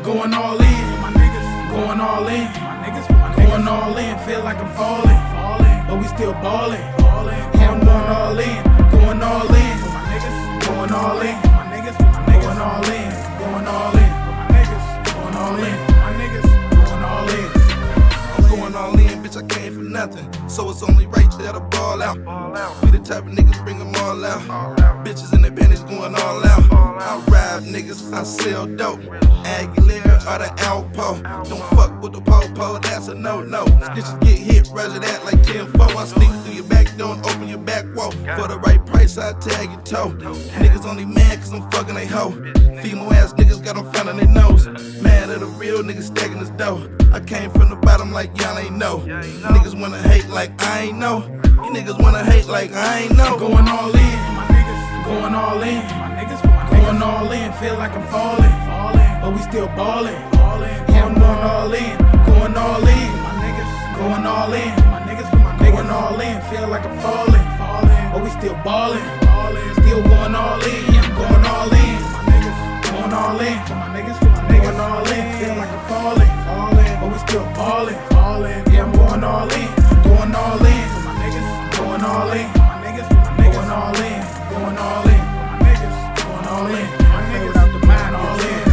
going all in, my niggas. Going all in, my niggas. Going all in, feel like I'm falling, but we still ballin'. Yeah, I'm going all in, going all in, my niggas. Going all in, my niggas. Going all in, going all in, my niggas. Going all in, my niggas. Going all in. I'm going all in, bitch. I came from nothing, so it's only right that I ball out. We the type of niggas bring them all out. Bitches in their panties going all out. I ride niggas, I sell dope. Aguilera or the Alpo. Don't fuck with the po-po, that's a no-no. Bitches get hit, roger that like 10-4. I sneak through your back door and open your back wall. For the right price, I tag your toe. Niggas only mad cause I'm fucking they hoe. Female ass niggas got them found on their nose. Mad at a real nigga stacking his dough. I came from the bottom like y'all ain't know. Niggas wanna hate like I ain't know. You niggas wanna hate like I ain't know. Going all in, my niggas. Going all in, my niggas. Going all in, feel like I'm falling, but we still ballin'. Yeah, I'm going all in, going all in, my niggas. Going all in, my niggas. Going all in, feel like I'm falling, but we still ballin'. Still going all in, yeah, I'm going all in, my niggas. Going all in, my niggas. Going all in, feel like I'm falling, but we still ballin'. Yeah, I'm going all in, going all in, my niggas. Going all in, my niggas. Going all in, going all in, my niggas. Going all in, my niggas. Without the mind, all in.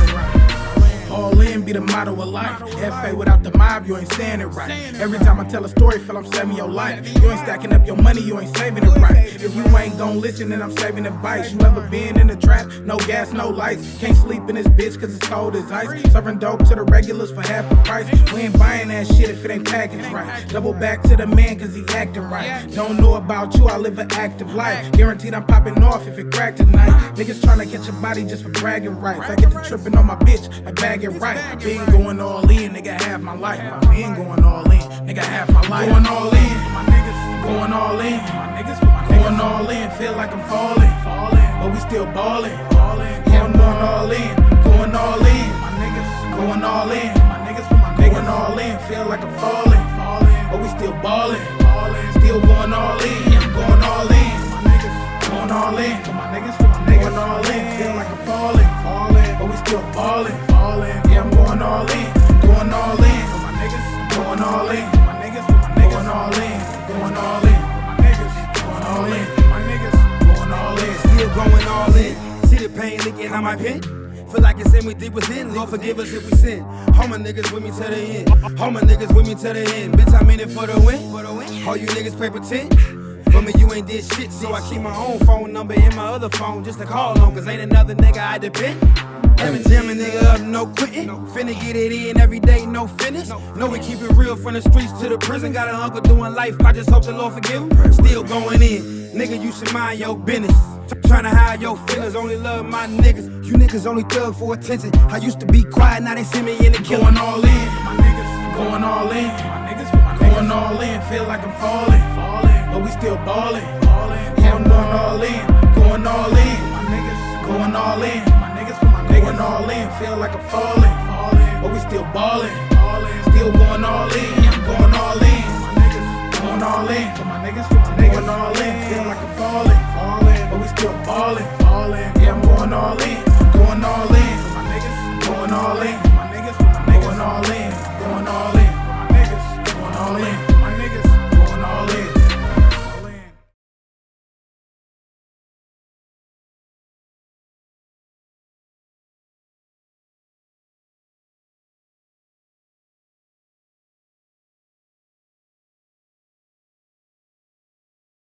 All in be the motto of life. FA without the mob, you ain't saying it right. Every time I tell a story, feel I'm saving your life. You ain't stacking up your money, you ain't saving it right. If you ain't gon' listen, then I'm saving advice. You ever been in the trap? No gas, no lights. Can't sleep in this bitch cause it's cold as ice. Serving dope to the regulars for half the price. We ain't buying that shit if it ain't packaged right. Double back to the man cause he acting right. Don't know about you, I live an active life. Guaranteed I'm popping off if it crack tonight. Niggas tryna catch your body just for bragging rights. I get to tripping on my bitch, I bag it right. I been going all in, nigga, half my life. I been going all in, nigga, half my life. Going all in, my niggas. Going all in, my niggas. Going all in, feel like I'm falling, but we still ballin'. Yeah, I'm going all in, going all in, my niggas. Going all in, my niggas. Going all in, feel like I'm falling, but we still ballin'. Still going all in, yeah, I'm going all in, my niggas. Going all in, my niggas. Going all in, feel like I'm falling, but we still ballin'. Yeah, I'm going all in, going all in, my niggas. Going all in, my niggas. Going all in, going all in, my niggas. Going all in, my niggas. Going all in, still going all in. See the pain leaking out my pen. Feel like it's in me deep within. Lord forgive us if we sin. All my niggas with me to the end. All my niggas with me to the end. Bitch, I'm in it for the win. All you niggas play pretend. For me, you ain't did shit, so I keep my own phone number in my other phone just to call on, cause ain't another nigga I depend. Jamming nigga up, no quitting. Finna get it in every day, no finish. No, we keep it real from the streets to the prison. Got an uncle doing life, I just hope the Lord forgive him. Still going in, nigga, you should mind your business. Tryna hide your feelings, only love my niggas. You niggas only thug for attention. I used to be quiet, now they see me in the killing. Going all in, my niggas. Going all in, my niggas. Going all in, feel like I'm falling, but we still ballin'. Yeah, I'm going all in, going all in, my niggas. Going all in, my niggas. Going all in, feel like I'm falling, but we still ballin'. Still going all in, yeah, I'm going all in, my niggas. Going all in, my niggas. Going all in, feel like I'm falling, but we still ballin'. Yeah, I'm going all in.